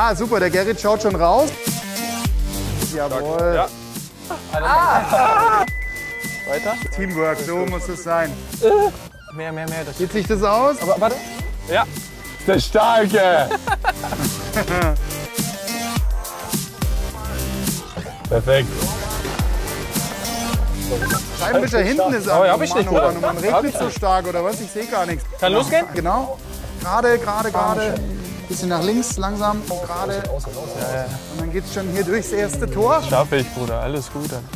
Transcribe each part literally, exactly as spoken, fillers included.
Ja, super, der Gerrit schaut schon raus. Jawohl. Ja. Ah. Weiter. Teamwork, so muss es sein. Mehr, mehr, mehr. Das Geht sich das aus? Aber warte. Ja. Der Starke. Perfekt. Scheibenwischer hinten ist Oh, hab ich nicht, Mann, oder? man regnet so stark oder was? Ich sehe gar nichts. Kann losgehen? Genau. Gerade, gerade, gerade. Bisschen nach links, langsam. Gerade. Und dann geht's schon hier durchs erste Tor. Schaffe ich, Bruder. Alles gut dann.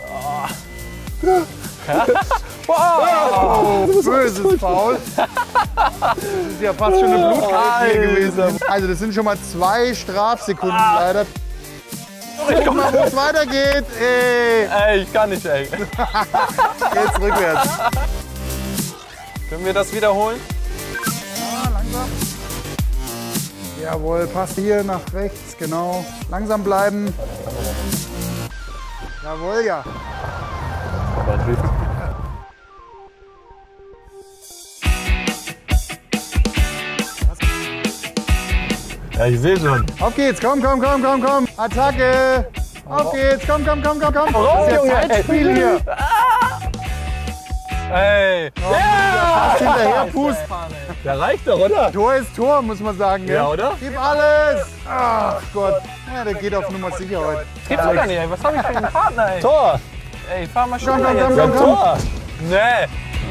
Oh, böses Foul. Das ist ja fast schon eine Blutkrise gewesen. Also das sind schon mal zwei Strafsekunden leider. Guck mal, wo es weitergeht. Ey. Ey, ich kann nicht, ey. Jetzt rückwärts. Können wir das wiederholen? Ja, langsam. Jawohl, passt hier nach rechts, genau. Langsam bleiben. Jawohl, ja. Ja, ich sehe schon. Auf geht's, komm, komm, komm, komm, komm. Attacke. Auf geht's, komm, komm, komm, komm, komm. Das ist ja Zeitspiel hier. Ey. Fast hinterher pust. Der reicht doch, oder? Tor ist Tor, muss man sagen. Ja, gell? oder? Gib alles. Ach Gott. Ja, der geht auf Nummer sicher heute. Gibt's doch gar nicht, ey. Was hab ich für einen Partner, ey? Tor. Ey, fahr mal Komm, schneller komm, komm, jetzt. komm, komm. Tor. Nee.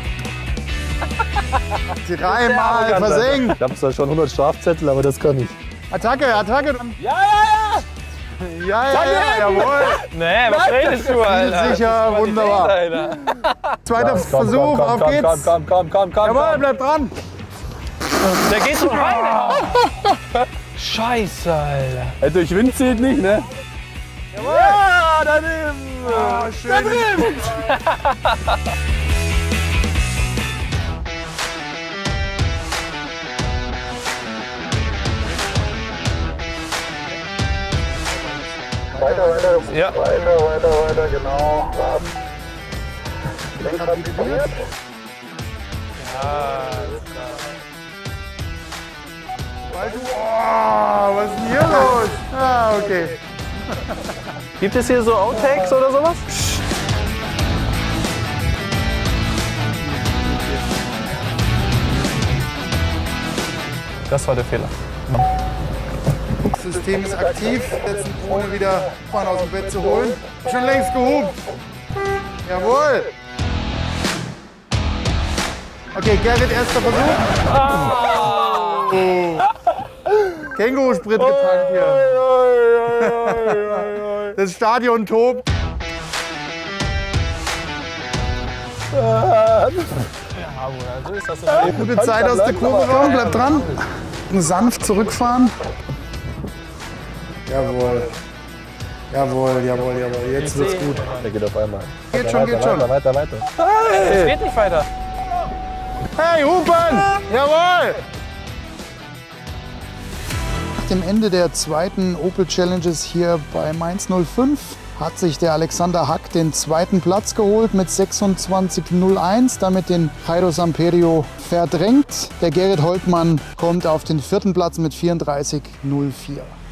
Dreimal versenkt. Ich habe zwar schon hundert Strafzettel, aber das kann ich. Attacke, Attacke. Ja, ja, Ja, ja, ja, jawohl. ja. Nee, was redest du, Alter? Sicher, Qualität, wunderbar. Alter. Zweiter Komm, Versuch, komm, auf komm, geht's. Komm, komm, komm, komm, komm. Jawohl, bleib dran. Der geht so rein. Scheiße, Alter. Ey, durch Wind zählt nicht, ne? Ja, daneben. Oh, schön. Weiter, weiter, Ja. weiter, weiter, weiter, genau. Lenkrad aktiviert. Weil du, oh, was ist denn hier los? Ah, okay. Gibt es hier so Outtakes oder sowas? Das war der Fehler. Das System ist aktiv, jetzt ohne wieder Bahn aus dem Bett zu holen. Schon längst gehupt. Jawohl. Okay, Gerrit, erster Versuch. Oh. Känguru-Sprit getankt hier. Das Stadion tobt. Ja, so ist das. Gute Zeit aus der Kurve raus, bleib dran. Sanft zurückfahren. Jawohl. Jawohl, jawohl, jawohl. Jetzt wird's gut. Der geht auf einmal. Geht schon, geht schon. Weiter, weiter, weiter. Es geht nicht weiter. Hey, hupen! Jawohl! Nach dem Ende der zweiten Opel Challenges hier bei Mainz null fünf hat sich der Alexander Hack den zweiten Platz geholt mit sechsundzwanzig null eins, damit den Jairo Samperio verdrängt. Der Gerrit Holtmann kommt auf den vierten Platz mit vierunddreißig null vier.